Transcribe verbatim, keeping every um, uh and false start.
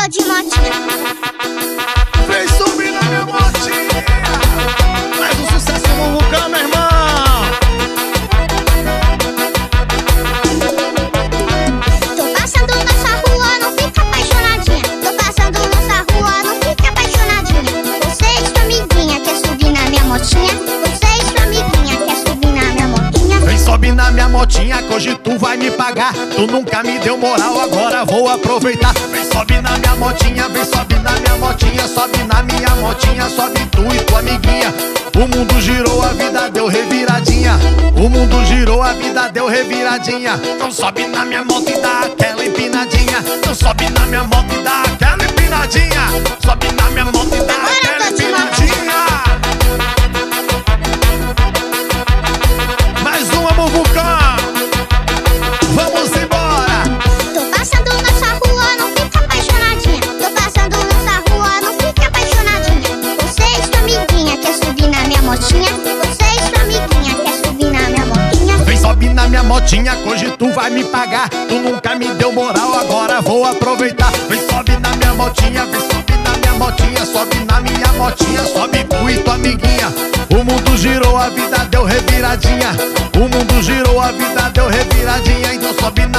tô de motinha. Vem subir na minha motinha. Mais um sucesso no Muvucão, meu irmão. Tô passando nessa rua, não fica apaixonadinha. Tô passando nessa rua, não fica apaixonadinha. Você e sua amiguinha quer subir na minha motinha. Você e sua amiguinha quer subir na minha motinha. Vem sobe na minha motinha, que hoje tu vai me pagar. Tu nunca me deu moral, agora vou aproveitar. Vem sobe na minha motinha, vem sobe na minha motinha. Sobe na minha motinha, sobe tu e tua amiguinha. O mundo girou, a vida deu reviradinha. O mundo girou, a vida deu reviradinha. Então sobe na minha moto e dá aquela empinadinha. Então sobe na minha moto e dá aquela empinadinha. Sobe na minha moto e dá aquela empinadinha. Mais uma Muvucão. Vamos embora. Tô passando nessa rua, não fica apaixonadinha. Tô passando nessa rua, não fica apaixonadinha. Você e sua amiguinha quer subir na minha motinha. Você e sua amiguinha quer subir na minha motinha. Vem sobe na minha motinha, que hoje tu vai me pagar. Tu nunca me deu moral, agora vou aproveitar. Vem sobe na minha motinha, vem sobe na minha motinha. Sobe na minha motinha, sobe tu e tua amiguinha. O mundo girou, a vida deu reviradinha. O mundo girou, a vida deu reviradinha. Então sobe na